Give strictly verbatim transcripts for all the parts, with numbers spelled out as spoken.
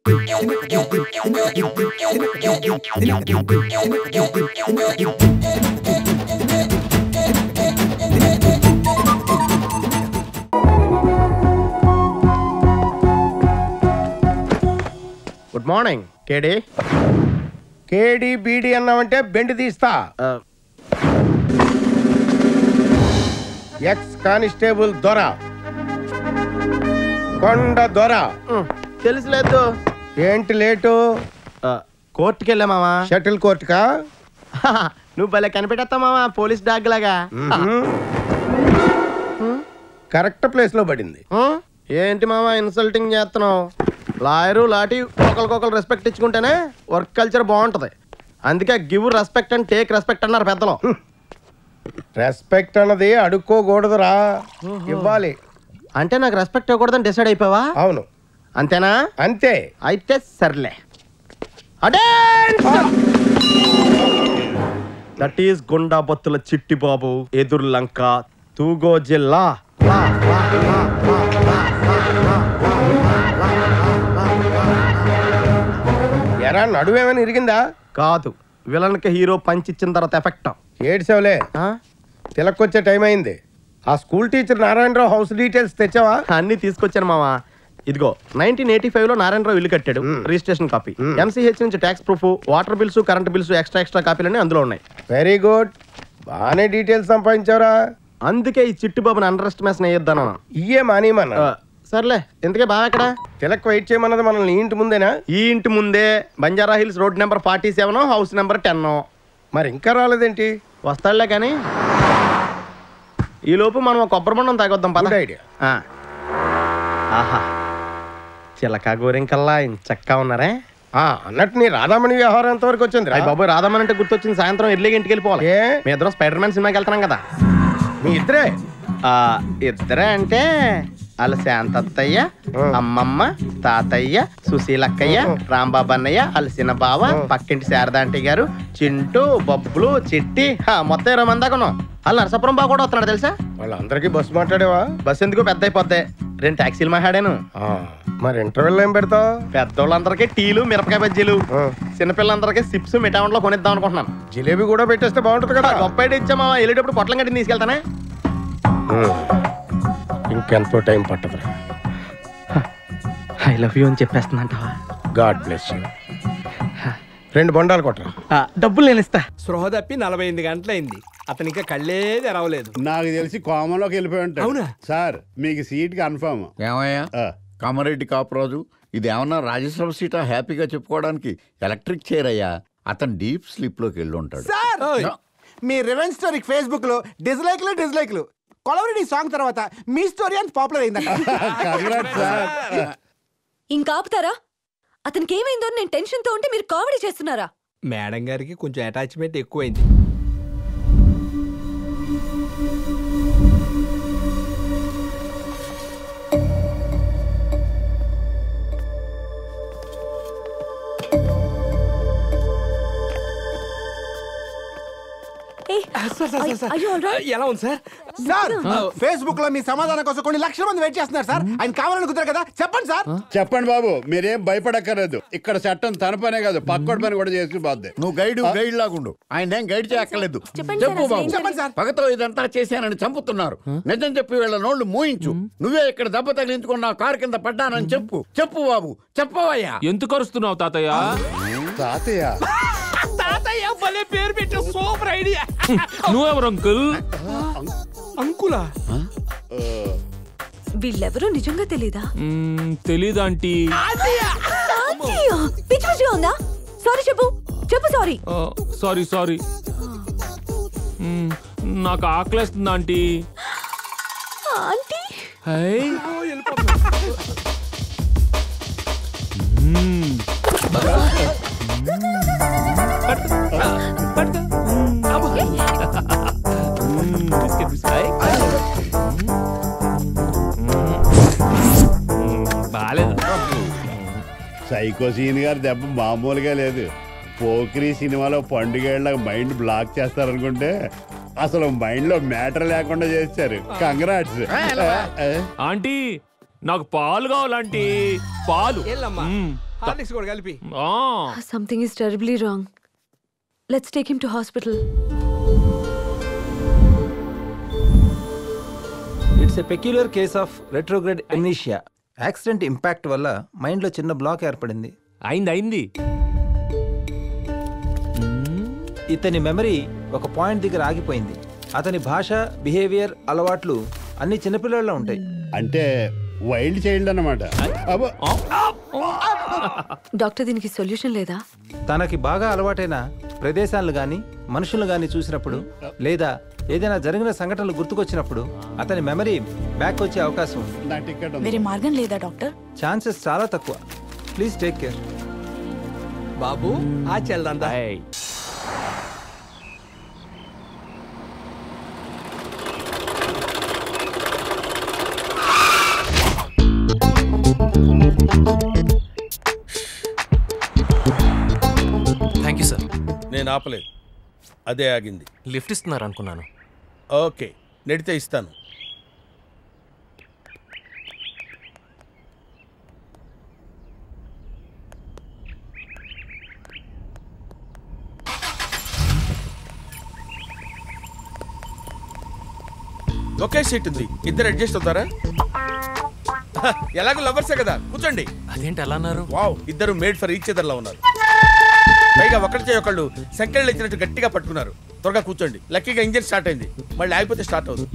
Good morning కేడి. కేడి బీడి అన్నామంటే బెండ్ తీస్తా. ఎక్స్ కానిస్టేబుల్ దొర, కొండ దొర. తెలుసులేదు. ఏంటి లేటు? కోర్టుకి వెళ్ళా మామా. షటిల్ కోర్టుకా? నువ్వు భలే కనిపెట్టేస్తావు మామా, పోలీస్ డాగ్ లాగా. కరెక్ట్ ప్లేస్ లో పడింది. ఏంటి మామా ఇన్సల్టింగ్ చేస్తున్నావు? లాయరు లాటి ఒకరికొకరు రెస్పెక్ట్ ఇచ్చుకుంటేనే వర్క్ కల్చర్ బాగుంటది. అందుకే give respect and take respect అన్నారు పెద్దలు. రెస్పెక్ట్ అన్నది అడుక్కోకూడదురా, ఇవ్వాలి. అంటే నాకు రెస్పెక్ట్ ఇవ్వకూడదని డిసైడ్ అయిపోవా? అవును. అంతేనా? అంతే. అయితే సర్లే. దట్ ఈస్ గుండా బొత్తుల చిట్టి బాబు, ఎదురు లంక, తూగో జిల్లా. ఎరా నడువేమని ఇరిగిందా? కాదు, విలన్ కి హీరో పంచ్ ఇచ్చిన తర్వాత ఎఫెక్ట్. ఏడ్సేవలే, తిలక్కొచ్చే టైం అయింది. ఆ school teacher Narayana Rao house details తెచ్చావా? అన్ని తీసుకొచ్చాను మామా. ఇదిగో నైన్టీన్ ఎయిటీ ఫైవ్ లో నారాయణరావు ఇల్లు కట్టాడు, రిజిస్ట్రేషన్ కాపీ, ఎంసీహెచ్ నుంచి tax proof, water bills, current bills, extra extra కాపీలన్నీ అందులో ఉన్నాయి. వెరీ గుడ్, బాగానే డీటెయిల్స్ సంపాదించారా. అందుకే ఈ చిట్టు బాబుని అండర్ ఎస్టిమేషన్ అయ్యొద్దాను. ఇయ్యే మానేమన్నా. సర్లే, ఎందుకే బాగా ఎక్కడ తిలక్ వెయిట్ చేయమన్నది మనల్ని ఈ ఇంటి ముందేనా? ఈ ఇంటి ముందే, Banjara Hills road number forty seven, house number ten. మరి ఇంకా రాలేదేంటి? వస్తాడులే కానీ ఈ లోపు మనం ఒక కొబ్బరి బొండం తాగొద్దాం. పద. ఐడియా. ఆహా, చిలక గోరింకల్లా చక్కా ఉన్నారే. అన్నట్టు నీ రాధామణి వ్యవహారం ఎంతవరకు వచ్చింది? రాయ్ బాబు, రాధామణి అంటే గుర్తొచ్చింది. సాయంత్రం ఎర్లీగా ఇంటికి వెళ్ళిపోవాలి. మీ ఇద్దరం స్పైడర్ మ్యాన్ సినిమాకి వెళ్తున్నాం కదా. మీ ఇద్దరే? ఇద్దరే అంటే వాళ్ళ శాంతత్తయ్య, అమ్మమ్మ, తాతయ్య, సుశీలక్కయ్య, రాంబాబు అన్నయ్య, వాళ్ళ చిన్న బావ, పక్కింటి శారదాంటి గారు, చింటూ, బబ్బులు, చిట్టి, మొత్తం ఇరవై మంది దాకా ఉన్నాం. వాళ్ళు నరసాపురం బాగా కూడా వస్తున్నాడు తెలుసా? వాళ్ళందరికీ బస్సు మాట్లాడేవా? బస్సు ఎందుకు, పెద్ద అయిపోద్ది. రెండు ట్యాక్సీలు మాట్లాడాను. మరి ఇంటర్వెల్ ఏం పెడతావు? పెద్దోళ్ళందరికీ టీలు, మిరపకాయ బజ్జీలు, చిన్నపిల్లలందరికీ సిప్స్ మిఠాయిలో లో కొనిద్దాం అనుకుంటున్నాను. జిలేబీ కూడా పెట్టేస్తే బాగుంటుంది కదా. గొప్ప ఐడియా ఇచ్చామా. వెళ్ళేటప్పుడు పొట్లం గట్టి తీసుకెళ్తానే. ఇంకెంతో టైం పట్టదు. ఐ లవ్ యూ అని చెప్పేస్తుందంటావా? God bless you. రెండు బొండాలు కొట్టరా. డబ్బులు నేను ఇస్తా. స్పృహ తప్పి నలభై ఎనిమిది గంటలైంది, అతను ఇంకా కళ్ళే తెరవలేదు. నాకు తెలిసి కోమలోకి వెళ్ళిపోయి ఉంటాడు. అవునా సార్, మీకు సీట్ కన్ఫర్మ్. ఏమయ్యా కామారెడ్డి కాపురాజు, ఇది ఏమన్నా రాజ్యసభ సీటా? హ్యాపీగా చెప్పుకోవడానికి ఎలక్ట్రిక్ చైర్ అయ్యా. అతను డీప్ స్లీప్ లోకి వెళ్ళి ఉంటాడు. మీ రివెంజ్ స్టోరీ ఫేస్బుక్ లో డిస్లైక్లు డిస్లైక్లు కొలవరి సాంగ్ తర్వాత మీ స్టోరీ అంత పాపులర్ అయిందట. ఇంకా ఆపుతారా? అతనికి ఏమైందో నేను టెన్షన్ తో ఉంటే మీరు కామెడీ చేస్తున్నారా? మేడం గారికి కొంచెం అటాచ్మెంట్ ఎక్కువైంది. ఎలా ఉంది సార్? సార్, ఫేస్బుక్ లో మీ సమాధానం కోసం కొన్ని లక్షల మంది వెయిట్ చేస్తున్నారు సార్. ఆయన కావాలని కుదరదు కదా, చెప్పండి సార్. చెప్పండి బాబు, మీరేం భయపడక్కర్లేదు. ఇక్కడ చట్టం తన పనే కాదు, పక్కోడి పని కూడా చేసి పోద్ది. నువ్వు గైడ్ గైడ్ లాగుండు, ఆయన ఏం గైడ్ చేయక్కర్లేదు. చెప్పు బాబు. చెప్పండి సార్. పగతో ఇదంతా చేశానని చంపుతున్నారు. నిజం చెప్పి వీళ్ళ నోళ్లు మూయించు. నువ్వే ఇక్కడ దెబ్బ తగిలించుకున్న కారు కింద పడ్డానని చెప్పు. చెప్పు బాబు, చెప్పవయ్యా. ఎందుకు అరుస్తున్నావు తాతయ్య? తాతయ్య తాతయ్య భలే పేరు పెట్టు, సూపర్ ఐడియా. నువ్వెవరు అంకుల్? అంకులా? వీళ్ళెవరూ నిజంగా తెలీదా? తెలీదా ఆంటీ? పిచ్చి పిచ్చిగా ఉందా? సారీ చెప్పు చెప్పు. సారీ సారీ సారీ నాకు ఆకలేస్తుంది ఆంటీ. ఆంటీ సైకో సీన్ గారి దెబ్బ మామూలుగా లేదు. పోకిరి సినిమాలో పండుగేళ్ళకి మైండ్ బ్లాక్ చేస్తారనుకుంటే అసలు మైండ్ లో మ్యాటర్ లేకుండా చేశారు. కంగ్రాట్స్. ఆంటీ నాకు పాలు కావాలంటీ. పాలు. హార్లిక్స్ కూడా కలిపి. ఆ, something is terribly wrong. Let's take him to hospital. It's a peculiar case of retrograde amnesia. Accident impact వల్ల మైండ్లో చిన్న బ్లాక్ ఏర్పడింది. అయింది అయింది. ఇతని మెమరీ ఒక పాయింట్ దగ్గర ఆగిపోయింది. అతని భాష, బిహేవియర్, అలవాట్లు అన్ని చిన్నపిల్లల్లో ఉంటాయి. అంటే వైల్డ్ చైల్డ్ అన్నమాట. అబ్బో. డాక్టర్ దీనికి సొల్యూషన్ లేదా? తనకి బాగా అలవాటైన ప్రదేశాలను కానీ మనుషులను కానీ చూసినప్పుడు లేదా ఏదైనా జరిగిన సంఘటనలు గుర్తుకొచ్చినప్పుడు అతని మెమరీ బ్యాక్ వచ్చే అవకాశం ఉంది. నా టికెట్ ఉంది. వేరే మార్గం లేదా డాక్టర్? ఛాన్సెస్ చాలా తక్కువ. Please take care. బాబు ఆ చెల్లందా. ఏయ్, థ్యాంక్ యూ సార్. నేను ఆపలేదు, అదే ఆగింది. లిఫ్ట్ ఇస్తున్నారు అనుకున్నాను. ఓకే, నెడితే ఇస్తాను. ఒకే సీట్ ఉంది, ఇద్దరు అడ్జస్ట్ అవుతారా? ఎలాగో లవర్సే కదా, కూర్చోండి. అదేంటి అలా అన్నారు? వావ్, ఇద్దరు మేడ్ ఫర్ ఈచ్ అదర్ లా ఉన్నారు. పైగా ఒకటి చేయి ఒకళ్ళు సంకెళ్ళు ఇచ్చినట్టు గట్టిగా పట్టుకున్నారు. త్వరగా కూర్చోండి. లక్కీగా ఇంజిన్ స్టార్ట్ అయింది, మళ్ళీ ఆగిపోతే స్టార్ట్ అవుతుంది.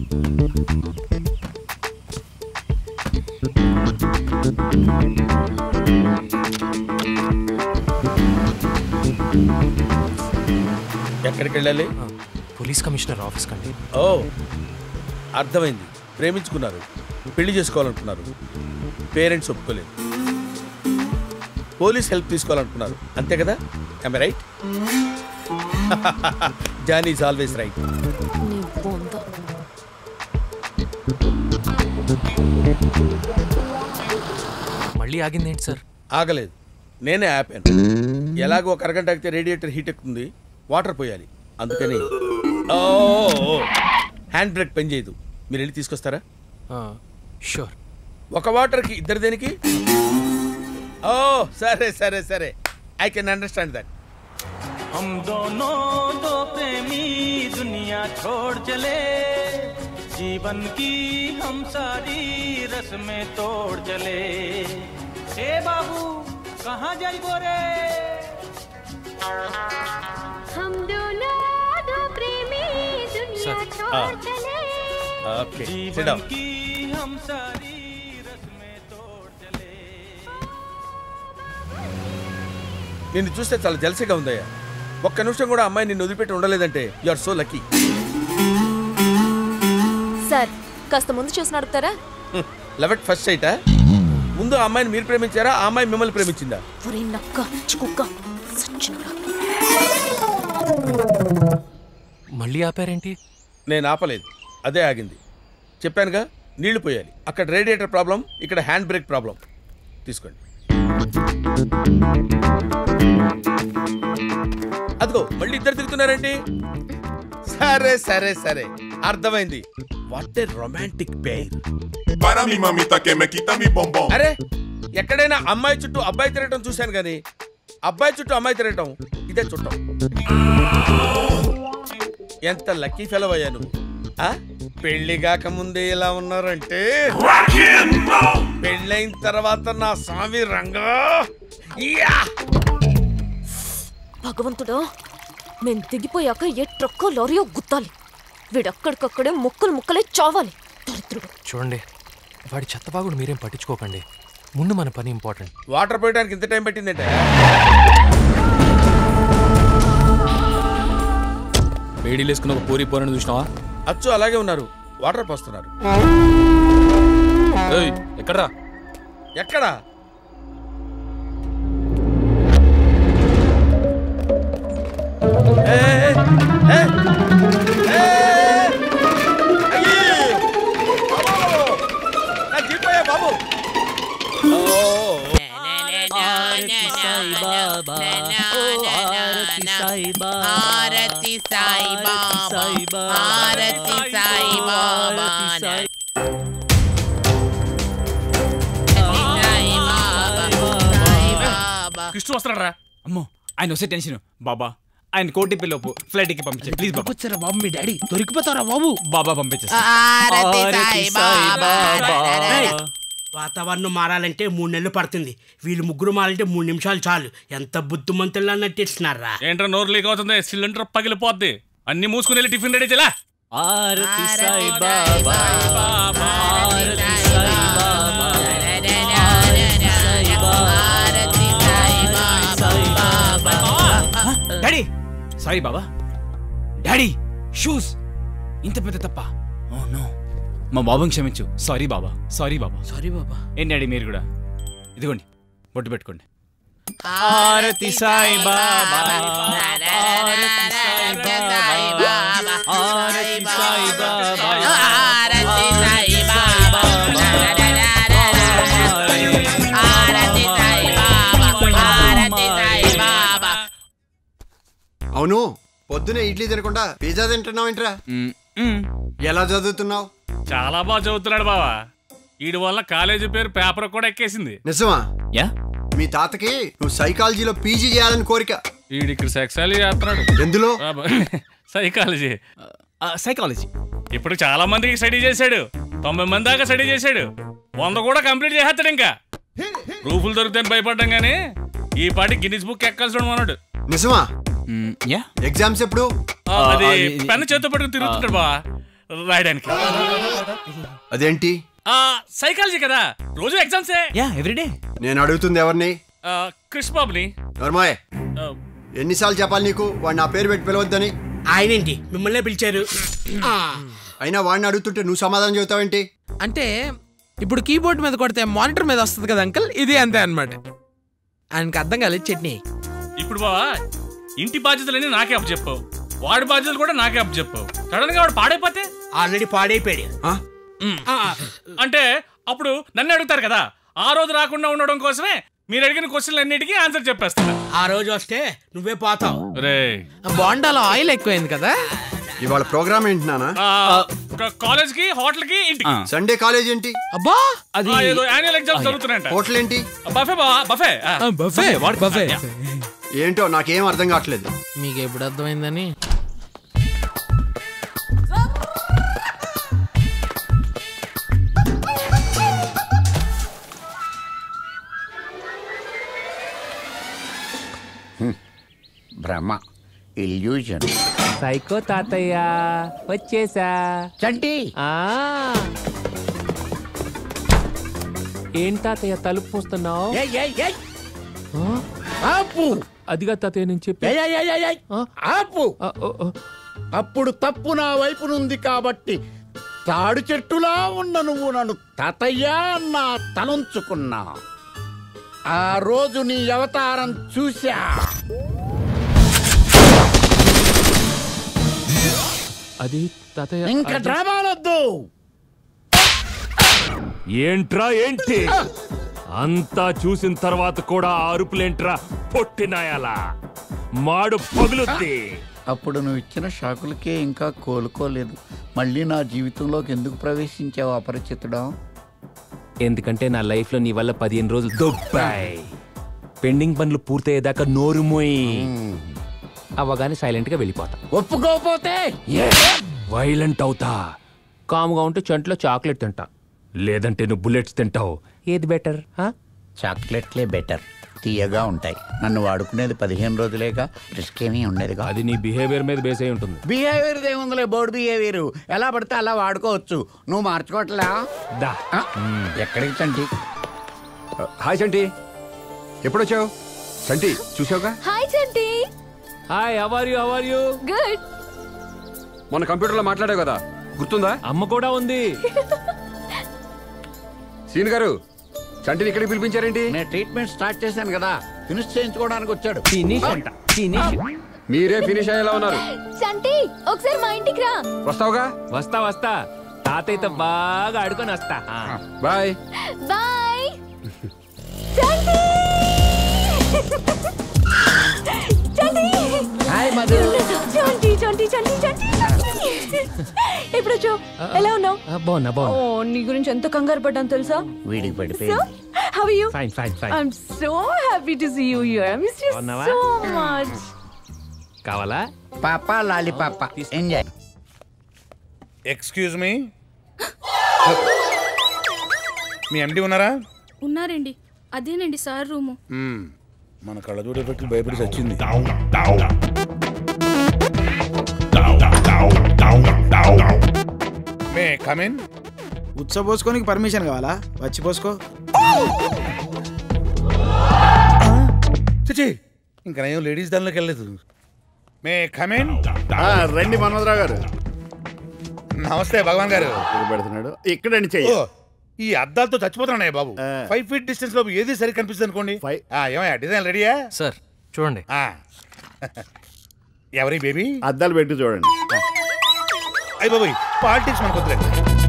ఎక్కడికి వెళ్ళాలి? పోలీస్ కమిషనర్ ఆఫీస్ కండి. ఓ, అర్థమైంది. ప్రేమించుకున్నారు, పెళ్లి చేసుకోవాలనుకున్నారు, పేరెంట్స్ ఒప్పుకోలేదు, పోలీస్ హెల్ప్ తీసుకోవాలనుకున్నారు, అంతే కదా? I right? Johnny is always right. మళ్ళీ ఆగిందేంటి సార్? ఆగలేదు, నేనే ఆపాను. ఎలాగో ఒక అరగంట ఆగితే రేడియేటర్ హీట్ ఎక్కుతుంది, వాటర్ పోయాలి, అందుకని. ఓ, హ్యాండ్ బ్రేక్ పని చేయదు, మీరు వెళ్ళి తీసుకొస్తారా? షూర్. ఒక వాటర్కి ఇద్దరు దేనికి? ఓ సరే సరే సరే, ఐ కెన్ అండర్స్టాండ్ దట్. हम दोनों दो प्रेमी दुनिया छोड़ चले, जीवन की हम सारी रस्में तोड़ चले. ए बाबू कहाँ जाइबो रे? हम दोनों दो प्रेमी दुनिया छोड़ चले, ఓకే, जीवन की हम सारी रस्में तोड़ चले. నిన్ను చూస్తే చాలా జలసిగా ఉందయ్యా. ఒక్క నిమిషం కూడా అమ్మాయి నిన్ను వదిలిపెట్టి ఉండలేదంటే you are so lucky. Sir కాస్త ముందు చూసి నడుపుతారా? లవ్ ఎట్ ఫస్ట్ సైటా? ముందు ఆ అమ్మాయిని మీరు ప్రేమించారా, ఆ అమ్మాయి మిమ్మల్ని ప్రేమించిందా? మళ్ళీ ఆపారేంటి? నేను ఆపలేదు, అదే ఆగింది. చెప్పానుగా, నీళ్లు పోయాలి. అక్కడ రేడియేటర్ ప్రాబ్లం, ఇక్కడ హ్యాండ్ బ్రేక్ ప్రాబ్లం. తీసుకోండి. అదిగో మళ్ళీ ఇద్దరు దిగుతున్నారేంటి? సరే సరే సరే, అర్థమైంది. What a romantic pair. అరే, ఎక్కడైనా అమ్మాయి చుట్టూ అబ్బాయి తిరగటం చూశాను కానీ అబ్బాయి చుట్టూ అమ్మాయి తిరగటం ఇదే చుట్టం. ఎంత లక్కీ ఫెలో అయ్యా నువ్వు. పెళ్లి కాక ముందే ఇలా ఉన్నారంటే పెళ్ళైన తర్వాత నా స్వామి రంగా. భగవంతుడా, మేం దిగిపోయాక ఏ ట్రక్కో లారీయో గుద్దాలి. వీడక్కడికక్కడే ముక్కలు ముక్కలే చావాలి. దరిద్రుడు. చూడండి, వాడి చెత్తబాగుడు మీరేం పట్టించుకోకండి. ముందు మన పని ఇంపార్టెంట్. వాటర్ పోయడానికి ఇంత టైం పట్టిందంటే వేడి లేసుకున్న ఒక పూరి పోరని చూసినావా? అచ్చు అలాగే ఉన్నారు, వాటర్ పోస్తున్నారు. ఎక్కడా ఎక్కడా? బాబు ఆరతి సాయి బాబా, ఆరతి సాయి బాబా, సాయి బాబా, సాయి బాబా. కృష్ణ వస్తాడరా. అమ్మో ఆయన వస్తే టెన్షన్. బాబా ఆయన కోటి పిల్లోపు ఫ్లైట్ కి పంపించారు ప్లీజ్ బాబా. వచ్చారా బాబు మీ డాడీ దొరికిపోతారా బాబు. బాబా పంపించేస్తా. వాతావరణం మారాలంటే మూడు నెలలు పడుతుంది. వీళ్ళు ముగ్గురు మారాలంటే మూడు నిమిషాలు చాలు. ఎంత బుద్ధిమంతుల్లా నటిస్తున్నారా. ఏంట్రా నోరు లీక్ అవుతుంది, సిలిండర్ పగిలిపోద్ది. అన్ని మూసుకుని వెళ్ళి టిఫిన్ రెడీ చేలా. Aarti Sai Baba aarti Sai Baba aarti Sai Baba. Daddy sorry Baba. Daddy shoes ఇంత పెద్ద తప్ప. ఓ నో మా బాబుని క్షమించు. Sorry Baba sorry Baba sorry Baba. ఏంటి డాడీ మీరు కూడా ఇదిగోండి బొట్టు పెట్టుకోండి. ఆరతి సాయి బాబా ఆరతి సాయి బాబా ఆరతి సాయి బాబా ఆరతి సాయి బాబా ఆరతి సాయి బాబా ఆరతి సాయి బాబా. అవును పొద్దునే ఇడ్లీ తినకుండా పిజ్జా తింటున్నావు ఏంట్రా? ఎలా చదువుతున్నావు? చాలా బాగా చదువుతున్నాడు బావా. వీడి వల్ల కాలేజీ పేరు పేపర్ కూడా ఎక్కేసింది. నిజమా? యా మీ తాతకి నువ్వు సైకాలజీలో పీజీ చేయాలని కోరిక. వీడి ఇక్కడ సెక్సాలజీ చేస్తున్నాడు. ఎందులో? సైకాలజీ. సైకాలజీ ఇప్పుడు చాలా మందికి స్టడీ చేశాడు. తొంభై మంది దాకా స్టడీ చేశాడు. వంద కూడా కంప్లీట్ చేస్తాడు. ఇంకా ప్రూఫ్లు దొరుకుతాయని భయపడ్డాం కానీ ఈ పాటి గిన్నిస్ బుక్ ఎక్కాల్సి ఉన్నాడు. నిజమా? యా ఎగ్జామ్స్ ఎప్పుడు? అది పెన్ను చేతితో పట్టుకుని తిరుగుతుంటాడు బా రాయడానికి. అదేంటి? సైకాలజీ కదా రోజు ఎగ్జామ్సే. Yeah everyday. నేను అడుగుతుంది ఎవరిని? కృష్ణ బాబుని. నర్మాయ్ ఎన్నిసార్లు చెప్పాలి నీకు వాడు నా పేరు పెట్టి పిలవద్దని? ఆయనేంటి మిమ్మల్నే పిలిచారు. అయినా వాడిని అడుగుతుంటే నువ్వు సమాధానం చెబుతావేంటి? అంటే ఇప్పుడు కీబోర్డ్ మీద కొడితే మానిటర్ మీద వస్తుంది కదా అంకల్, ఇది అంతే అనమాట. ఆయనకి అర్థం కాలేదు చట్నీ. ఇప్పుడు బావా ఇంటి బాధ్యతలన్నీ నాకే అప్పు చెప్పావు, వాడి బాధ్యతలు కూడా నాకే అప్పు చెప్పావు. సడన్ గా వాడు పాడైపోతే? ఆల్రెడీ పాడైపోయాడు. అంటే అప్పుడు నన్ను అడుగుతారు కదా. ఆ రోజు రాకుండా ఉండడం కోసమే మీరు అడిగిన క్వశ్చన్లు అన్నిటికీ ఆన్సర్ చెప్పేస్తా. ఆ రోజు వస్తే నువ్వే పోతావు. రే బోండాలో ఆయిల్ ఎక్కువైంది కదా. ఇవాళ ప్రోగ్రామ్ ఏంటి నాన్న? కాలేజ్ కి హోటల్ కి ఇంటికి. సండే కాలేజ్ ఏంటి? అబ్బా అది ఏదో యాన్యువల్ ఎగ్జామ్స్ జరుగుతున్నాయంట. హోటల్ ఏంటి? బఫే బావా బఫే బఫే వాట్ బఫే ఏంటో నాకేం అర్థం కావట్లేదు. మీకు ఎప్పుడు అర్థమైందని? భ్రమ, ఇల్యూజన్. సైకో తాతయ్య వచ్చేసా. చంటి ఏం తాతయ్య తలుపు పోస్తున్నావు? ఆపు. అదిగా తాతయ్య నేను చెప్పి ఆపు. అప్పుడు తప్పు నా వైపు నుంది కాబట్టి తాడు చెట్టులా ఉన్న నువ్వు నన్ను తాతయ్య అన్నా తలంచుకున్నా. ఆ రోజు నీ అవతారం చూశా. అది తాతయ్య ఇంకా డ్రామాలొద్దు. ఏంట్రా ఏంటి అంతా చూసిన తర్వాత కూడా అరుపులేంట్రా పొట్టినాయాలా? మాడు పగులుద్ది. అప్పుడు నువ్వు ఇచ్చిన షాకులకే ఇంకా కోలుకోలేదు. మళ్ళీ నా జీవితంలోకి ఎందుకు ప్రవేశించావు అపరిచితుడా? ఎందుకంటే నా లైఫ్ లో నీ వల్ల పదిహేను రోజులు దొబ్బాయి. పెండింగ్ పనులు పూర్తయ్యేదాకా నోరు మోయి అవగానే సైలెంట్ గా వెళ్ళిపోతా. ఒప్పుకోపోతే వైలెంట్ అవుతా. కామ్గా ఉంటే చంట్లో చాక్లెట్ తింటా, లేదంటే నువ్వు బుల్లెట్స్ తింటావు. ఏది బెటర్? చాక్లెట్లే బెటర్, తీయగా ఉంటాయి. నన్ను వాడుకునేది పదిహేను రోజులేగా, రిస్క్ ఏమీ ఉండేది. అది నీ బిహేవియర్ మీద బేస్ అయి ఉంటుంది. బిహేవియర్ ఏముందిలే, బోర్డు బిహేవియర్ ఎలా పడితే అలా వాడుకోవచ్చు. నువ్వు మార్చుకోవట్లా? దా ఎక్కడికి చంటి? హాయ్ చంటి, ఎప్పుడొచ్చావు? చంటి చూసావుగా? Hi Chanti. Hi, how are you? How are you? Good. మొన్న కంప్యూటర్లో మాట్లాడావు కదా, గుర్తుందా? అమ్మ కూడా ఉంది. సీన్ గారు, చంటిని ఇక్కడికి పిలిపించారేంటి? నేను ట్రీట్మెంట్ స్టార్ట్ చేశాను కదా, ఫినిష్ చేయించుకోవడానికి వచ్చాడు. ఫినిష్ అంట, ఫినిష్. మీరే ఫినిష్ అయ్యేలా ఉన్నారు. చంటి ఒకసారి మా ఇంటికి రా. వస్తావుగా? వస్తా వస్తా. తాతయ్యతో బాగా ఆడుకొని వస్తా. Bye bye. Chanti Chanti hi Madhu. Chanti Chanti Chanti Chanti ఎప్పుడు వచ్చావు? ఎలా ఉన్నావు? బాగున్నా బాగున్నా. ఓ నీ గురించి ఎంత కంగారు పడ్డాను తెలుసా? వీడికి పడిపోయింది. How are you? Fine, fine, fine. I'm so happy to see you here. I miss you Bonnava? so much. కావాలా? పాపా లాలి పాపా ఎంజాయ్. ఎక్స్క్యూజ్ మీ, మీ ఎండి ఉన్నారా? ఉన్నారండి, అదేనండి సార్ రూము. మ్మ్. మన కళ్ళజోడు ఎఫెక్ట్ భయపడి చచ్చింది. May come in. ఉత్సవ పోసుకోనికి పర్మిషన్ కావాలా? వచ్చి పోసుకో. చిచి, ఇంకా నేను లేడీస్ దానిలోకి వెళ్ళలేదు. May come in. రండి మనోదరావు గారు. నమస్తే భగవాన్ గారు. పెడుతున్నాడు ఇక్కడండి చెయ్యి. ఈ అద్దాలతో చచ్చిపోతున్నాయి బాబు. ఫైవ్ ఫీట్ డిస్టెన్స్ లో ఏది సరి కనిపిస్తుంది అనుకోండి. ఏమయ్యా డిజైన్ రెడీయా? సార్ చూడండి. ఎవరి బేబీ? అద్దాలు పెట్టి చూడండి. అయ్యి బాబోయ్, పాలిటిక్స్ మనకు వద్దులేండి.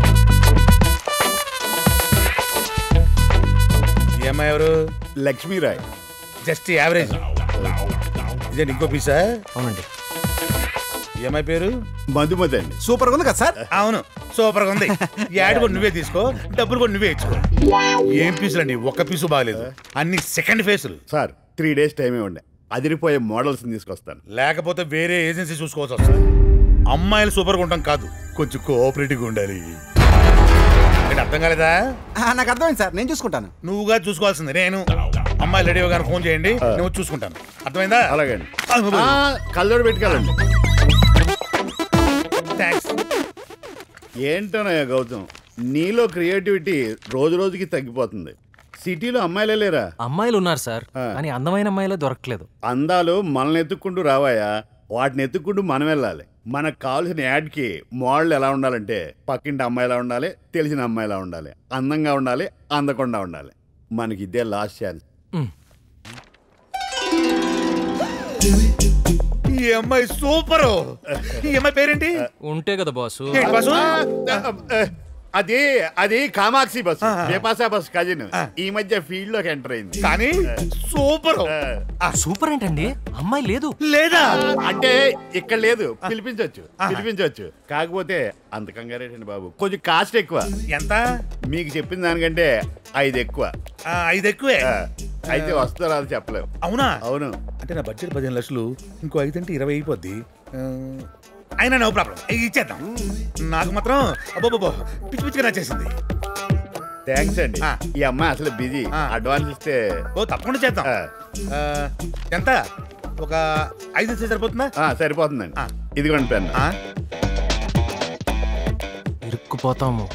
ఈ అమ్మాయి ఎవరు? లక్ష్మీరాయ్. Just average. ఇదే ఇంకో పీసా? అవునండి. ఈ అమ్మాయి పేరు మధుమతి అండి. సూపర్ గా ఉంది కదా సార్? అవును, సూపర్ గా ఉంది. యాడ్ కూడా నువ్వే తీసుకో, డబ్బులు కూడా నువ్వే ఇచ్చుకో. ఏం పీసులు అండి, ఒక్క పీసు బాగలేదు, అన్ని సెకండ్ ఫేసులు. సార్ త్రీ డేస్ టైమే ఉండే, అదిరిపోయే మోడల్స్ తీసుకొస్తాను. లేకపోతే వేరే ఏజెన్సీ చూసుకోవాల్సి వస్తుంది. అమ్మాయిలు సూపర్గా ఉంటాం కాదు, కొంచెం కోఆపరేటివ్గా ఉండాలి. అర్థం కాలేదా? నాకు అర్థమైంది సార్, నేను చూసుకుంటాను. నువ్వుగా చూసుకోవాల్సింది నేను. అమ్మాయి రెడీ గారు ఫోన్ చేయండి, నేను చూసుకుంటాను. అర్థమైందా? అలాగే. కళ్ళోడు పెట్టుకెళ్ళండి. ఏంటోనయ్య గౌతమ్, నీలో క్రియేటివిటీ రోజు రోజుకి తగ్గిపోతుంది. సిటీలో అమ్మాయిలే లేరా? అమ్మాయిలు ఉన్నారు సార్, కానీ అందమైన అమ్మాయిలే దొరకలేదు. అందాలు మనల్ని ఎత్తుక్కుంటూ రావాయా, వాటిని ఎత్తుక్కుంటూ మనం వెళ్ళాలి. మనకు కావాల్సిన యాడ్కి మోడల్ ఎలా ఉండాలంటే పక్కింటి అమ్మాయిలా ఉండాలి, తెలిసిన అమ్మాయిలా ఉండాలి, అందంగా ఉండాలి, అందకుండా ఉండాలి. మనకి ఇదే లాస్ట్ ఛాన్స్. ఈ అమ్మాయి సూపర్. ఈ అమ్మాయి పేరేంటి? ఉంటే కదా బాసు. అది అది కామాక్షి బస్, బేపాసా బస్ కజిన్. ఈ మధ్య ఫీల్డ్ లోకి ఎంటర్ అయింది. కానీ సూపర్. సూపర్ ఏంటండి, అమ్మాయి లేదు. లేదా అంటే ఇక్కడ లేదు, పిలిపించవచ్చు పిలిపించవచ్చు కాకపోతే అంత కంగారేటండి బాబు, కొంచెం కాస్ట్ ఎక్కువ. ఎంత? మీకు చెప్పిన దానికంటే ఐదు ఎక్కువ. ఐదు ఎక్కువే అయితే వస్తారా అది చెప్పలేము. అవునా? అవును. అంటే నా బడ్జెట్ పదిహేను లక్షలు, ఇంకో ఐదు అంటే ఇరవై అయిపోద్ది. అయినా నో ప్రాబ్లం, ఇచ్చేద్దాం. నాకు మాత్రం అబ్బో పిచ్చి పిచ్చిగా నచ్చేసింది. థ్యాంక్స్ అండి. ఈ అమ్మాయి అసలు బిజీ, అడ్వాన్స్ ఇస్తే. ఓ తప్పకుండా చేద్దాం. ఎంత? ఒక ఐదు ఇస్తే సరిపోతుందా? సరిపోతుందండి. ఇదిగోండి పెన్. ఇరుక్కుపోతాము.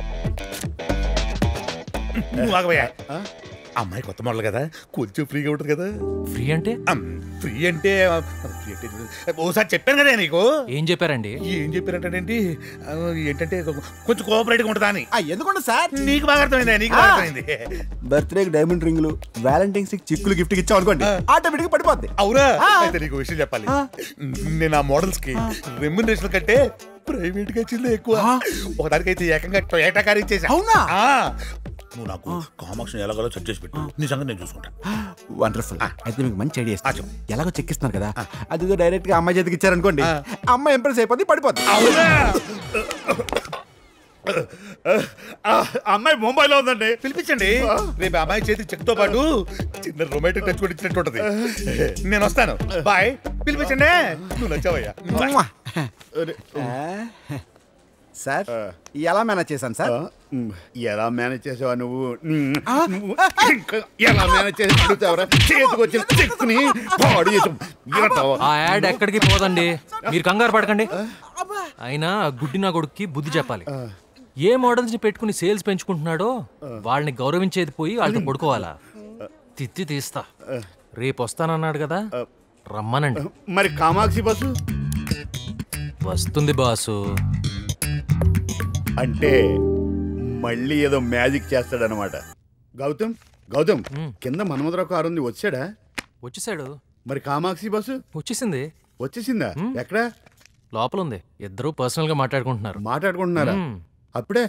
నువ్వు ఆగబోయా. అమ్మాయి కొత్త మోడల్ కదా, కొంచెం ఫ్రీగా ఉంటుంది కదా. ఫ్రీ అంటే? ఫ్రీ అంటే ఓసారి చెప్పాను కదా నీకు. ఏం చెప్పారండి? ఏం చెప్పారంటే ఏంటంటే కొంచెం కోఆపరేటివ్ ఉంటుందా అని. ఎందుకంటే సార్ నీకు బాగా అర్థమైంది, నీకు బాగా అర్థమైంది. బర్త్డేకి డైమండ్ రింగులు, వ్యాలంటైన్స్ కి చిక్కులు గిఫ్ట్ ఇచ్చాం అనుకోండి, ఆటోమేటిక్ గా పడిపోద్ది. అవునా? అయితే నీకు విషయం చెప్పాలి. నేను ఆ మోడల్స్ కి రెమ్యునరేషన్ కంటే ప్రైవేట్ గా చిల్లే ఎక్కువ. ఒకదానికైతే ఏకంగా టొయోటా కార్ ఇచ్చేసా. అవునా? నువ్వు నాకు కామాక్షి ఎలాగో సెట్ చేసి పెట్టు, నీ సంగతి నేను చూసుకుంటా. వండర్ఫుల్. అయితే మీకు మంచి ఐడియా ఇస్తాను. ఎలాగో చెక్కిస్తున్నారు కదా, అది డైరెక్ట్ గా అమ్మాయి చేతికి ఇచ్చారనుకోండి, అమ్మాయి ఇంప్రెస్ అయిపోద్ది, పడిపోద్ది. అమ్మాయి ముంబైలో ఉందండి, పిలిపించండి. రేపు అమ్మాయి చేతికి చెక్ తో పాటు చిన్న రొమాంటిక్ టచ్ కూడా ఇచ్చినట్టు ఉంటది. నేను వస్తాను, బాయ్. పిలిపించండి. నువ్వు నచ్చావయ్యా. సార్ ఎలా మేనేజ్ చేశాను సార్? ఎలా మేనేజ్ చేసావా నువ్వు? ఎలా మేనేజ్ చేసి అడుగుతావరా? చేతికి వచ్చిన చెక్కుని పాడు చేసాం. ఆ యాడ్ ఎక్కడికి పోదండి, మీరు కంగారు పడకండి. అయినా గుడ్డి నా కొడుక్కి బుద్ధి చెప్పాలి. ఏ మోడల్స్ ని పెట్టుకుని సేల్స్ పెంచుకుంటున్నాడో వాళ్ళని గౌరవించేది పోయి వాళ్ళతో పడుకోవాలా? తిత్తి తీస్తా. రేపు వస్తానన్నాడు కదా, రమ్మనండి. మరి కామాక్షి బస్సు వస్తుంది బాసు. అంటే మళ్ళీ ఏదో మ్యాజిక్ చేస్తాడనమాట. గౌతమ్ గౌతమ్ కింద మన్మధరావు కారు ఉంది, వచ్చాడా? వచ్చేసాడు. మరి కామాక్షి బస్సు వచ్చేసింది. వచ్చేసిందా? ఎక్కడ? లోపల ఉంది. ఇద్దరు పర్సనల్ గా మాట్లాడుకుంటున్నారు. మాట్లాడుకుంటున్నారా? అప్పుడే?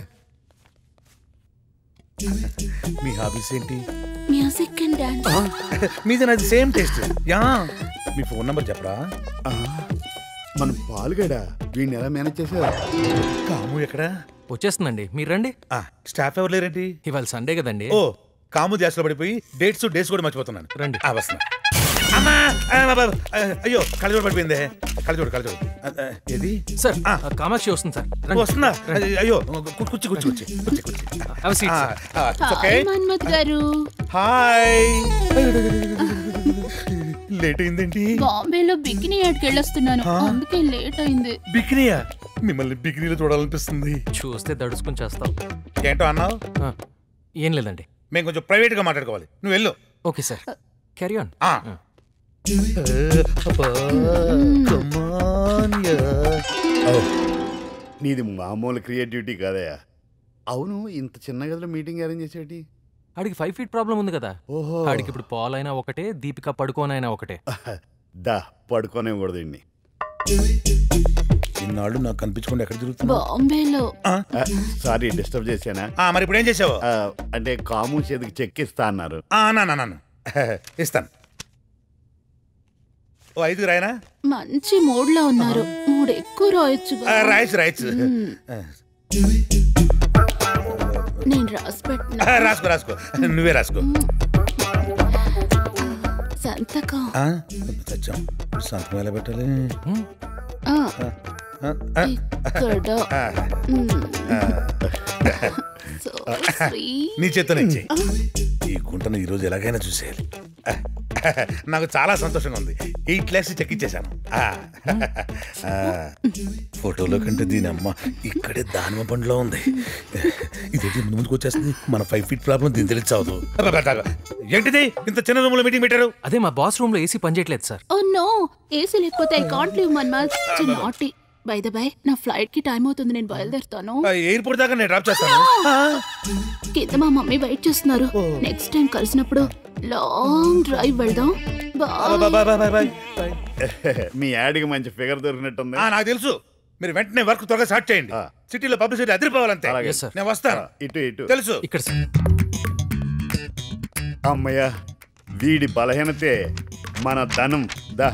మీ హాబీస్ ఏంటి? Music and dance. మీది నాది సేమ్ టేస్ట్. యా, మీ ఫోన్ నంబర్ చెప్పరా? మన పాల్గడా వీడిని ఎలా మేనేజ్ చేసావు? కాము ఎక్కడ? వచ్చేస్తుందండి, మీరు రండి. స్టాఫ్ ఎవరు లేరండి? ఇవాళ సండే కదండి. ఓ, కాము ధ్యాసలో పడిపోయి డేట్స్ డేట్స్ కూడా మర్చిపోతున్నాను. రండి. ఆ, వస్తున్నా. అమ్మా ఆ, బాబా, ఆ, అయ్యో కళ్ళజోడు పడిపోయిందే. కళ్ళజోడు కళ్ళజోడు ఆ, ఆ, ఏది సార్ కామాక్షి వస్తుంది సార్. రండి. వస్తుందా? అయ్యో కు- కుర్చీ కుర్చీ కుర్చీ కుర్చీ కుర్చీ Have a seat, sir. Okay. Manmath గారు హాయ్. లేట్ అయిందేంటి? బాంబేలో బికినీ యాడ్కి వెళ్ళొస్తున్నాను, హా? అందుకే లేట్ అయింది. బికినీయా? మిమ్మల్ని బికినీలో చూడాలనిపిస్తుంది. చూస్తే దడుచుకుని చేస్తావు. ఏంటో అన్నావు? ఏం లేదండి. మేము కొంచెం ప్రైవేట్ గా మాట్లాడుకోవాలి, నువ్వు వెళ్ళు. Okay sir, carry on. నీది మామూలు క్రియేటివిటీ కాదయా. అవును, ఇంత చిన్న గదిలో మీటింగ్ అరేంజ్ చేసేటి? ఆడికి ఫైవ్ ఫీట్ ప్రాబ్లం ఉంది కదా. ఓహో. ఆడికి ఇప్పుడు పాలైనా ఒకటే, దీపిక పడుకోనైనా ఒకటే. దా పడుకోనే కూడదు ఇన్ని. ఇన్నాళ్ళు నాకు కనిపించకుండా ఎక్కడ తిరుగుతున్నా? బాంబేలో. సారీ డిస్టర్బ్ చేశానా? మరి ఇప్పుడు ఏం చేసావు? అంటే కాము చేతికి చెక్ ఇస్తా అన్నారు. నాన్న ఇస్తాను. ఓ ఐదుగురు రాయనా? మంచి మూడ్ లో ఉన్నారు, మూడు ఎక్కువ రాయొచ్చు. రాయచ్చు రాయచ్చు. నేను రాసి పెట్టిన. రాసుకో రాసుకో, నువ్వే రాసుకో. సంతకం. సత్యం, సంతకం ఎలా పెట్టాలి? ఆ, ఇక్కడ. So sweet. నీ చేత్తో నుంచి ఈ గుంటను ఈ రోజు ఎలాగైనా చూసేయాలి. నాకు చాలా సంతోషంగా ఉంది. ఎయిట్ ల్యాక్స్ చెక్ ఇచ్చేసాను. ఫోటోలో కంటే దీని అమ్మ ఇక్కడే దానిమ్మ పండులో ఉంది. ఇదేంటి ముందు ముందుకు వచ్చేస్తుంది? మన ఫైవ్ ఫీట్ ప్రాబ్లం దీని తెలియచావదు. ఏంటిది ఇంత చిన్న రూమ్ లో మీటింగ్ పెట్టారు? అదే మా బాస్ రూమ్ లో ఏసీ పనిచేయట్లేదు సార్. ఓ నో, ఏసీ లేకపోతే ఐ కాంట్ లివ్ మన్మత్. నాటి బై ద బై, నా ఫ్లైట్ కి టైం అవుతుంది, నేను బయలుదేరుతాను. ఎయిర్పోర్ట్ దాకా నేను డ్రాప్ చేస్తాను. కింద మా మమ్మీ వెయిట్ చేస్తున్నారు. నెక్స్ట్ టైం కలిసినప్పుడు లాంగ్ డ్రైవ్ వెళ్దాం. మీ యాడ్కి మంచి ఫిగర్ దొరికినట్టుంది. నాకు తెలుసు, మీరు వెంటనే వర్క్ త్వరగా స్టార్ట్ చేయండి. సిటీలో పబ్లిసిటీ అదిరిపోవాలంతే. నేను వస్తాను. ఇటు ఇటు తెలుసు. ఇక్కడ అమ్మయ్య, వీడి బలహీనతే మన ధనం. దా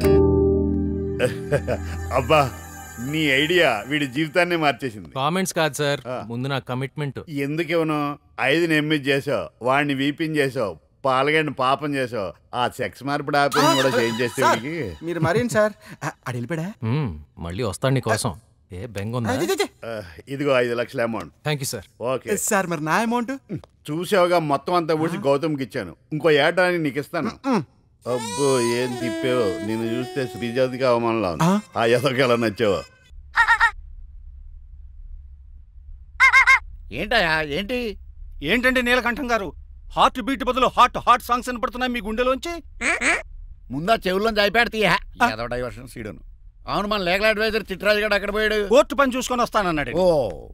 అబ్బా, నీ ఐడియా వీడి జీవితాన్ని మార్చేసింది. కామెంట్స్ కాదు సార్, ముందు నా కమిట్మెంట్. ఎందుకేమో ఐదు ఎమ్మిది చేసావు, వాడిని వీపింగ్ చేసావు, పాలగండి పాపం చేసావు, ఆ సెక్స్ మార్పిడి ఆపేసి కూడా చేంజ్ చేస్తే మీరు మరేంటి సార్ అడి వెళ్ళిపోయా? మళ్ళీ వస్తాడు నీ కోసం. ఏ బెంగ ఉందా? ఇదిగో ఐదు లక్షల amount. Thank you sir. Okay sir, మరి నా అమౌంట్ చూసావుగా, మొత్తం అంతా ఊడ్చి గౌతమ్కి ఇచ్చాను. ఇంకో ఏటానికి నీకు ఇస్తాను. అబ్బో ఏం తిప్పావు, నిన్ను చూస్తే శ్రీజాతికి అవమానంలో ఉంది. ఆ ఎదకి ఎలా నచ్చావో. ఏంటయా ఏంటి ఏంటండి నీలకంఠం గారు, హార్ట్ బీట్ బదులు హార్ట్ హార్ట్ సాంగ్స్ వినపడుతున్నాయి మీ గుండెలోంచి. ముందా చెవుల్లోంచి అయిపోయాడు తీయా ఏదో డైవర్షన్ సీడను. అవును, మన లీగల్ అడ్వైజర్ చిట్రాజు గారు ఎక్కడ పోయాడు? కోర్టు పని చూసుకొని వస్తానన్నాడు. ఓ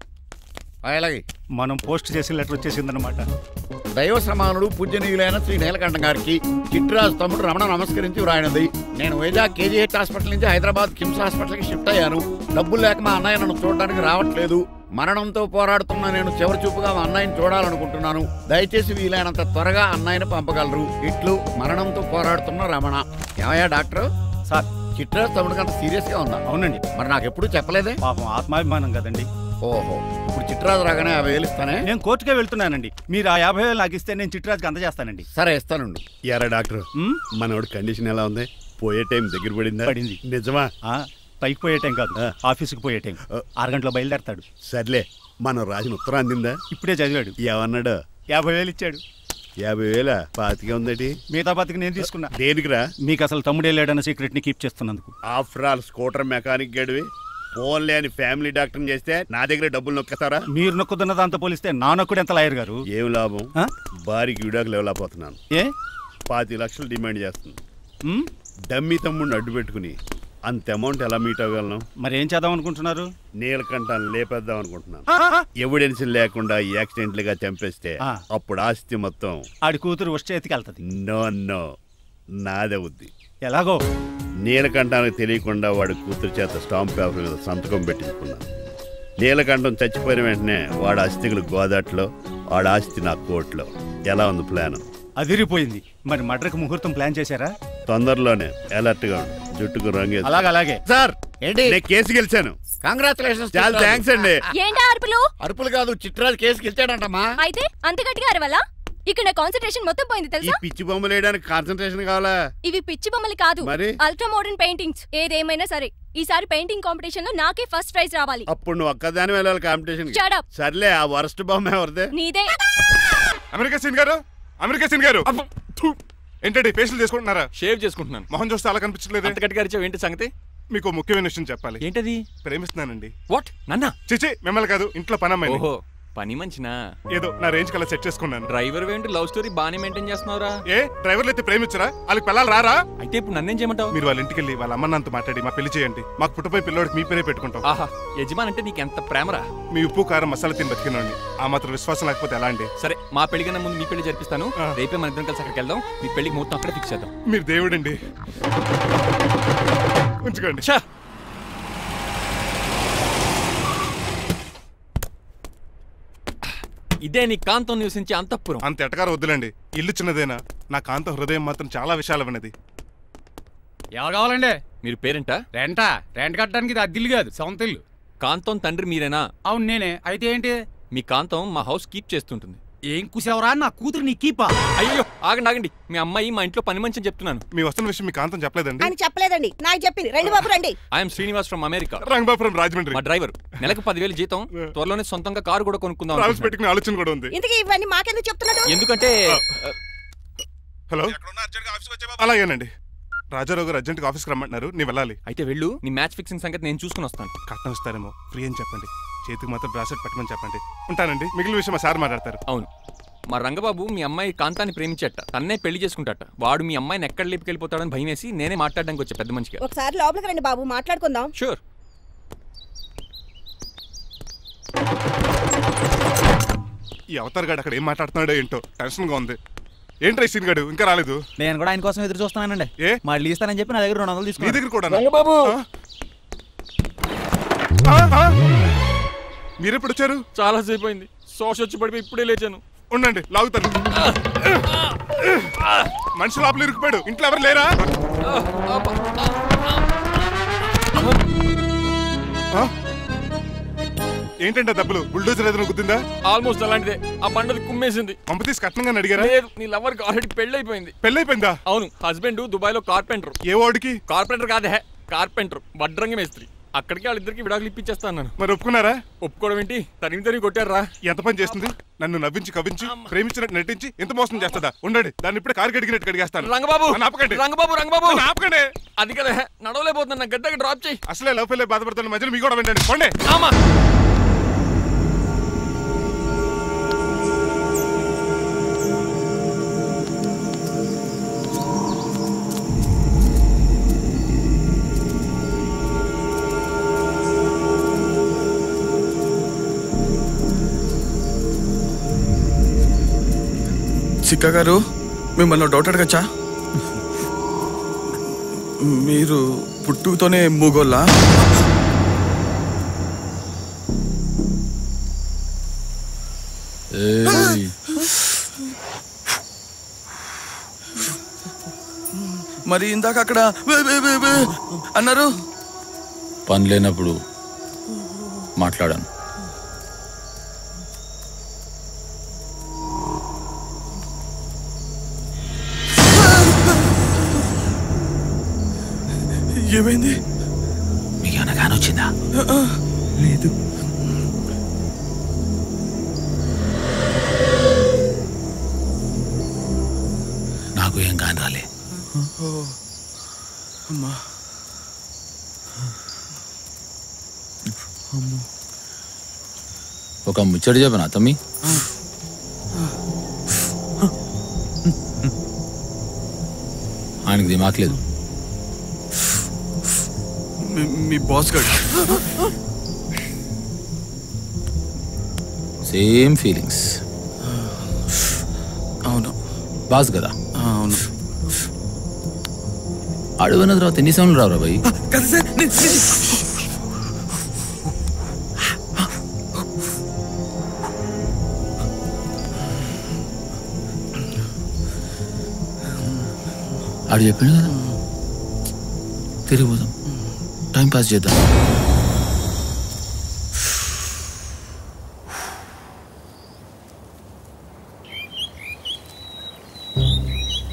అలాగే, మనం పోస్ట్ చేసిన లెటర్ వచ్చేసిందనమాట. దైవ సమానుడు పూజనీయులైన శ్రీ నీలకంఠం గారికి చిట్రాజు తమ్ముడు రమణ నమస్కరించి వ్రాయినది. నేను వైజాగ్ కేజీహెచ్ హాస్పిటల్ నుంచి హైదరాబాద్ కిమ్స్ హాస్పిటల్కి షిఫ్ట్ అయ్యాను. డబ్బులు లేక మా అన్నయ్య నన్ను చూడడానికి రావట్లేదు. మరణంతో పోరాడుతున్న నేను చివరి చూపుగా మా అన్నయ్యని చూడాలనుకుంటున్నాను. దయచేసి వీలైనంత త్వరగా అన్నయ్యని పంపగలరు. ఇట్లు మరణంతో పోరాడుతున్న రమణ. ఏమయ్యా డాక్టర్? సార్, చిట్రాజు తమ్ముడికి అంత సీరియస్ గా ఉందా? అవునండి. మరి నాకు ఎప్పుడు చెప్పలేదే? పాపం ఆత్మాభిమానం కదండి. ఓహో, ఇప్పుడు చిట్రాజు రాగానే యాభై వేలు ఇస్తానే. నేను కోర్టుకే వెళ్తున్నానండి. మీరు ఆ యాభై వేలు నాకు ఇస్తే నేను చిట్రాజుకి అందజేస్తానండి. సరే ఇస్తానండి. ఎరా డాక్టర్, మనోడి కండిషన్ ఎలా ఉంది? పోయే టైం దగ్గర పడిందా? పడింది. నిజమా? పైకి పోయే టైం కాదు, ఆఫీస్కి పోయే టైం. ఆరు గంటలో బయలుదేరతాడు. సర్లే, మనం రాసిన ఉత్తరం అందిందా? ఇప్పుడే చదివాడు. ఏమన్నాడు? యాభై వేలు ఇచ్చాడు. యాభై వేల పాతికే ఉందటి. మిగతా పాతికి నేను తీసుకున్నా. దేనికిరా? మీకు అసలు తమ్ముడు వెళ్ళాడన్న సీక్రెట్ ని కీప్ చేస్తున్నందుకు. ఆఫ్టర్ ఆల్ స్కూటర్ మెకానిక్ గడివి ఫోన్ లేని ఫ్యామిలీ డాక్టర్ చేస్తే నా దగ్గర డబ్బులు నొక్కుతారా? మీరు నొక్కుతున్న దాంతో పోలిస్తే నా నొక్కుడు ఎంత లాయర్ గారు? ఏం లాభం? భారీకి విడాకులు ఇవ్వలేకపోతున్నాను. ఏ పాతి లక్షలు డిమాండ్ చేస్తుంది. డమ్మి తమ్ముడిని అడ్డు పెట్టుకుని అంత అమౌంట్ ఎలా మీట్ అవ్వగలను? మరి ఏం చేద్దాం అనుకుంటున్నారు? నీలకంఠాన్ని లేపేద్దాం అనుకుంటున్నాను. ఎవిడెన్స్ లేకుండా యాక్సిడెంట్ గా చంపేస్తే అప్పుడు ఆస్తి మొత్తం ఆడి కూతురు వచ్చే చేతికి వెళ్తుంది. నో నో, నాదవుద్ది. ఎలాగో? నీలకంఠానికి తెలియకుండా వాడి కూతురు చేత స్టాంప్ పేపర్ మీద సంతకం పెట్టించుకున్నాను. నీలకంఠం చచ్చిపోయిన వెంటనే వాడి అస్థికులు గోదాట్లో, వాడి ఆస్తి నా కోర్టులో. ఎలా ఉంది ప్లాన్? అదిరిపోయింది. మరి మర్డర్కి ముహూర్తం ప్లాన్ చేశారా? తొందరలోనే. అలర్ట్ గా ఉండు. జుట్టుకు రంగే. అలాగే అలాగే. సార్ ఏంటి? నేను కేసు గెలిచాను. కంగ్రాచులేషన్స్. చాలా థ్యాంక్స్ అండి. ఏంటా అరుపులు? అరుపులు కాదు, చిట్రాజు కేసు గెలిచాడంటమ్మా. అయితే అంత గట్టిగా అరవాలా? ఇక్కడ నా కాన్సంట్రేషన్ మొత్తం పోయింది ఈ తెలుసా? పిచ్చి బొమ్మలు వేయడానికి కాన్సన్ట్రేషన్ కావాలా? ఇవి పిచ్చి బొమ్మలు కాదు, మరి? Ultra modern paintings. ఏదేమైనా సరే ఈసారి పెయింటింగ్ కాంపిటీషన్ లో నాకే ఫస్ట్ ప్రైజ్ రావాలి. అప్పుడు నువ్వు ఒక్కదాని వెళ్ళాలి కాంపిటీషన్. Shut up. సర్లే, ఆ వరస్ట్ బొమ్మ ఎవరిదే? నీదే. అమెరికా సీన్ గారు, అమెరికా సీన్ గారు ఏంటండి ఫేషియల్ చేసుకుంటున్నారా? షేవ్ చేసుకుంటున్నాను. మొహం చూస్తే అలా కనిపించట్లేదు. అంత గట్టిగా అరిచావు, ఏంటి సంగతి? మీకు ముఖ్యమైన విషయం చెప్పాలి. ఏంటది? ప్రేమిస్తున్నానండి. వాట్? నన్నా? చిచి, మిమ్మల్ని కాదు, ఇంట్లో పని అమ్మాయి. ఓహో, పని మంచినా? ఏదో నా రేంజ్ కల్లా సెట్ చేసుకున్నాను. డ్రైవర్ ఏంటి లవ్ స్టోరీ బాగానే మెయింటైన్ చేస్తున్నావురా? ఏ డ్రైవర్లు అయితే ప్రేమించరా? వాళ్ళకి పిల్లలు రారా? అయితే ఇప్పుడు నన్నేం చేయమంటావు? మీరు వాళ్ళ ఇంటికి వెళ్ళి వాళ్ళ అమ్మ నాన్నతో మాట్లాడి మా పెళ్లి చేయండి. మాకు పుట్టపోయి పిల్లోడికి మీ పేరే పెట్టుకుంటాం. ఆహా, యజమాన్ అంటే నీకు ఎంత ప్రేమరా? మీ ఉప్పు కారం మసాలా తిని బతికినండి. ఆ మాత్రం విశ్వాసం లేకపోతే ఎలా అండి? సరే, మా పెళ్లి కన్నా ముందు మీ పెళ్లి జరిపిస్తాను. రేపే మన ఇద్దరం కలిసి అక్కడికి వెళ్దాం. మీ పెళ్లికి ముహూర్తం అక్కడే ఫిక్స్ చేద్దాం. మీరు దేవుడండి. ఉంచుకోండి. ఇదే నీ కాంతం నివసించే అంతఃపురం. అంత ఎటకారం వద్దులండి. ఇల్లు చిన్నదేనా, నా కాంత హృదయం మాత్రం చాలా విశాలమైనది. ఎవరు కావాలండి? మీరు పేరెంటా? రెంటా? రెంట్ కట్టడానికి ఇది అద్దిల్లు కాదు, సొంత ఇల్లు. కాంతం తండ్రి మీరేనా? అవును నేనే. అయితే ఏంటి? మీ కాంతం మా హౌస్ కీప్ చేస్తుంటుంది. ఏం కూసేవరా? నా కూతురు నీ కీపా? అయ్యో ఆగండి ఆగండి, మీ అమ్మాయి మా ఇంట్లో పని మంచి చెప్తున్నాను. మీ వస్తున్న విషయం మీ కాంతం చెప్పలేదండి? అని చెప్పలేదండి, నాకు చెప్పింది. రండి బాబు రండి. I'm Srinivas from America. Rangababu from Rajahmundry. మా డ్రైవర్. నెలకు పదివేలు జీతం. త్వరలోనే సొంతంగా కారు కూడా కొనుక్కుందాం. పెట్టుకునే ఆలోచన కూడా ఉంది. ఇంతకీ ఇవన్నీ మాకెందుకు చెప్తున్నాడు? ఎందుకంటే హలో, అలాగేనండి. రాజారావు గారు అర్జెంట్గా ఆఫీస్కి రమ్మంటున్నారు, నీ వెళ్ళాలి. అయితే వెళ్ళు. నీ మ్యాచ్ ఫిక్సింగ్ సంగతి నేను చూసుకుని వస్తాను. కట్నం ఇస్తారేమో, ఫ్రీ అని చెప్పండి. చేతికి మాత్రం బ్రాసెట్ పెట్టమని చెప్పండి. ఉంటానండి. మిగిలిన విషయం మా సార్ మాట్లాడతారు. అవును, మా రంగబాబు మీ అమ్మాయి కాంతాన్ని ప్రేమించట. తన్నే పెళ్లి చేసుకుంటాట. వాడు మీ అమ్మాయిని ఎక్కడ లేపుకెళ్ళిపోతాడని భయం వేసి నేనే మాట్లాడడానికి వచ్చా పెద్ద మనిషిగా. ఒకసారి లోపలికి రండి బాబు, మాట్లాడుకుందాం. షూర్. ఈ అవతార్ గాడు అక్కడ ఏం మాట్లాడుతున్నాడో ఏంటో టెన్షన్ గా ఉంది. ఏంట్రా సీన్ గాడు ఇంకా రాలేదు? నేను కూడా ఆయన కోసం ఎదురు చూస్తున్నానండి. ఏ మళ్ళీ ఇస్తానని చెప్పి నా దగ్గర రెండు వందలు తీసుకుని. నీ దగ్గర కూడా? రంగబాబు మీరెప్పుడు వచ్చారు? చాలా సేపు అయింది. సోష వచ్చి పడిపోయి ఇప్పుడే లేచాను. ఉండండి, లాగుతాను. మనిషి లోపల ఇరుక్కుపోయాడు. ఇంట్లో ఎవరు లేరా? ఏంటంటే దెబ్బలు? బుల్డోజర్ ఏదైనా గుద్దిందా? ఆల్మోస్ట్ అలాంటిదే. ఆ బండది కుమ్మేసింది. పంప తీసి కట్నంగా అడిగారా? లేదు, నీ లవర్ కి ఆల్రెడీ పెళ్లి అయిపోయింది. పెళ్లి అయిపోయిందా? అవును, హస్బెండ్ దుబాయ్ లో కార్పెంటర్. ఏ వాడికి? కార్పెంటర్ కాదే, కార్పెంటర్. వడ్రంగి మేస్త్రి. అక్కడికి వాళ్ళిద్దరికి విడాకులు ఇప్పించేస్తాను. మరి ఒప్పుకున్నారా? ఒప్పుకోవడం ఏంటి? తరిమి తరిమి కొట్టారా? ఎంత పని చేస్తుంది? నన్ను నవ్వించి కవించి ప్రేమించినట్టు నటించి ఎంత మోసం చేస్తుందా? ఉండండి, దాన్ని ఇప్పుడే కారు కడిగినట్టు కడిగేస్తాను. రంగబాబు ఆపకండి. రంగబాబు రంగబాబు ఆపకండి. అది కదా, నడవలేకపోతున్నా. నా గడ్డకి డ్రాప్ చేయి. అసలే లవ్ ఫెయిల్ బాధపడుతున్న మధ్యలో మీ కూడా వెంటండి. పోండి. ఆమా చిక్క గారు, మిమ్మల్ని డౌట్ అడగచ్చా? మీరు పుట్టుకతోనే మూగోళ్ళా? మరి ఇందాక అక్కడ అన్నారు. పని లేనప్పుడు మాట్లాడాను. ఏమైంది? మీకు ఏమైనా కాని వచ్చిందా? లేదు. నాకు ఏం కాని రాలే. అమ్మా ఒక ముచ్చడి చెప్పనా తమ్మి? ఆయనకి దిమాక్ లేదు. మీ బాస్ గారు సేమ్ ఫీలింగ్స్. అవును, బాస్ కదా. అవును. అడుగున్న తర్వాత ఎన్ని సౌండ్లు రావురా భయ్? ఆడు చెప్పాడు కదా, తిరిగిపోదాం, టైం పాస్ చేద్దాం.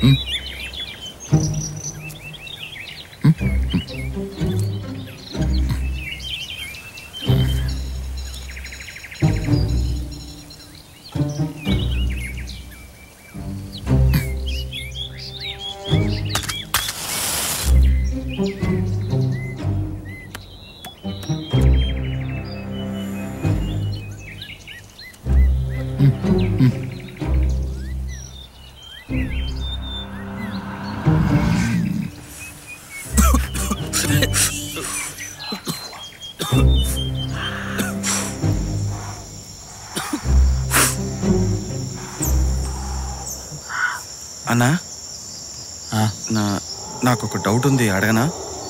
అన్నా నా నాకు ఒక డౌట్ ఉంది, అడగనా?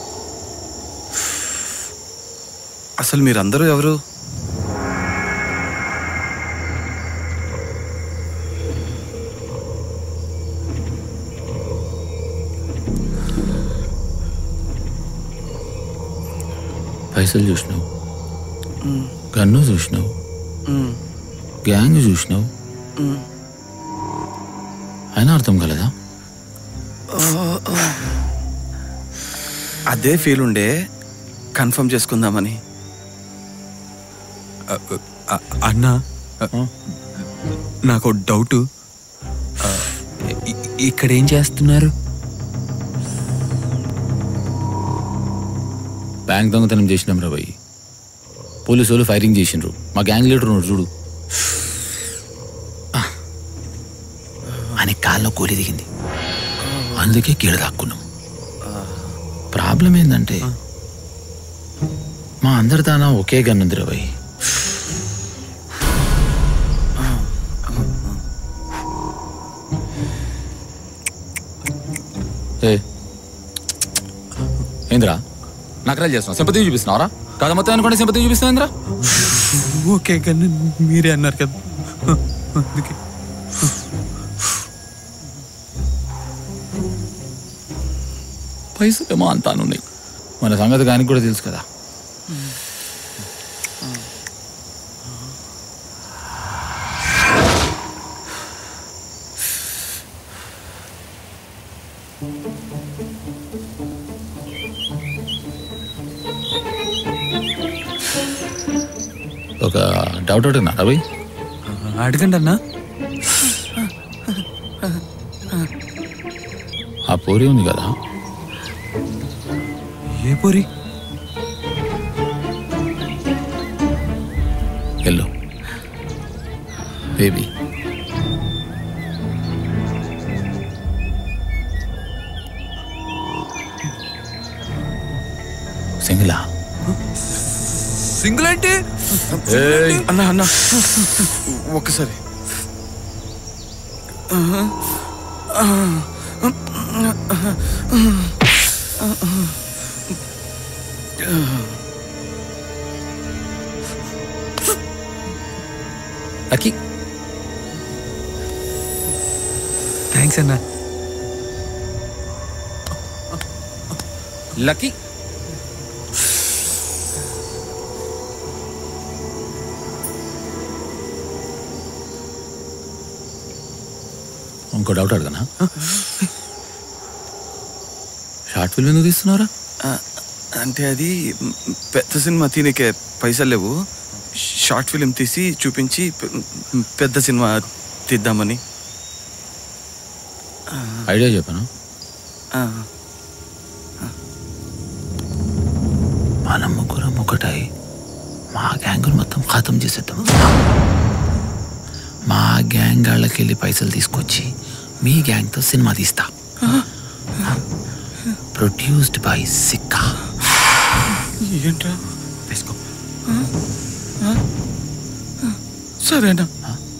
అసలు మీరందరూ ఎవరు? పైసలు చూసినావు, గన్ను చూసినావు, గ్యాంగ్ చూసినావు, అయినా అర్థం కాలేదా? అదే ఫీల్ ఉండే, కన్ఫర్మ్ చేసుకుందామని. అన్నా నాకు డౌట్, ఇక్కడ ఏం చేస్తున్నారు? బ్యాంక్ దొంగతనం చేసినాం రా భయ్. పోలీసు వాళ్ళు ఫైరింగ్ చేసిండ్రు. మా గ్యాంగ్ లీడర్ ఉన్నాడు చూడు, అని కాల్లో కూలి దిగింది. అందుకే కీడ దాక్కున్నాం. ప్రాబ్లం ఏంటంటే మా అందరి దానా ఒకే గన్ ఉంది రా భయ్. ఏంద్రా నకరాలు చేస్తున్నావు? సింపతి చూపిస్తున్నావరా? కథ మొత్తం అనుకోండి సింపతి చూపిస్తున్నావు ఏంద్రా? ఓకే కానీ మీరే అన్నారు కదా, అందుకే. పైసలేమో అంతాను ఉన్నాయి, మన సంగతి కానీ కూడా తెలుసు కదా. ఒక డౌట్ అడిగినా రవి? అడగండి అన్నా. ఆ పూరి ఉంది కదా, ఏ పూరి? Yellow baby. సింగిలా? సింగిల్ అంటే అన్నా అన్నా ఒక్కసారి. లక్కీ థ్యాంక్స్ అన్నా. లక్కీ ఇంకో డౌట్ అడగనా? షార్ట్ ఫిల్మ్ ఎందుకు తీస్తున్నారా? అంటే అది పెద్ద సినిమా తీనికే పైసలు లేవు, షార్ట్ ఫిలిం తీసి చూపించి పెద్ద సినిమా తీద్దామని. ఐడియా చెప్పాను. మనం ముగ్గురం ఒకటై మా గ్యాంగులు మొత్తం ఖాతం చేసేద్దాం. మా గ్యాంగ్ వాళ్ళకి వెళ్ళి పైసలు తీసుకొచ్చి మీ గ్యాంగ్తో సినిమా తీస్తా. Produced by Sikka. ఏంట్రా? తీసుకో. సరేనా?